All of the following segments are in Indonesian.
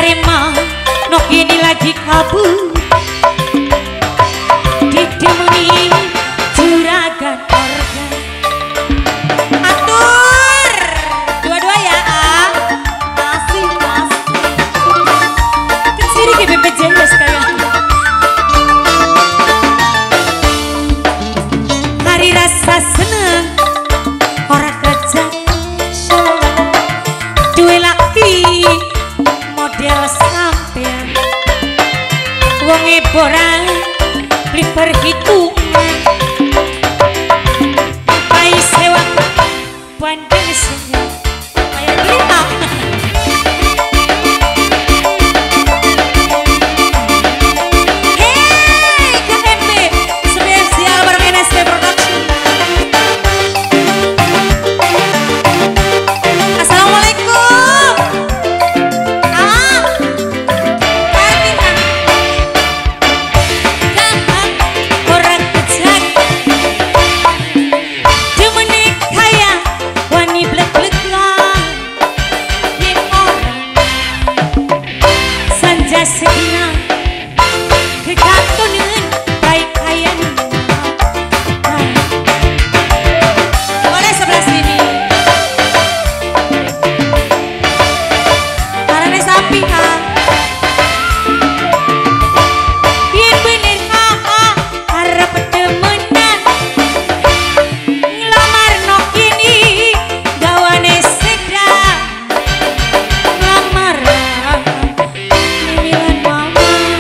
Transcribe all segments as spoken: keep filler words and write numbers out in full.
Arema nok ini lagi kabur didemuni juragan organ atur dua-dua ya ah masih mas keciri ke B P J S kayak hari rasa seneng orang gajah duwe laki model sampean wong eboran beli perhitungan pai sewa bandeng senyum kayak kita hey K M B spesial bareng N S B Production. Assalamualaikum ah orang kejak demenik kaya wani blek-blek lah yen orang sanja sedina kegatonan baik kaya boleh sebelah sini karena sapi ha yen bener ha ha harap demenan ngelamar nok ini gawane sedang ngelamar mimilan mama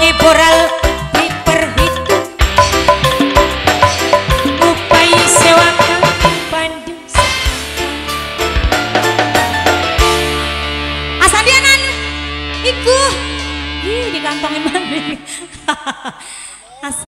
kantongi boral diperhitung upai sewakan Bandung asandianan iku ih di kantongi mana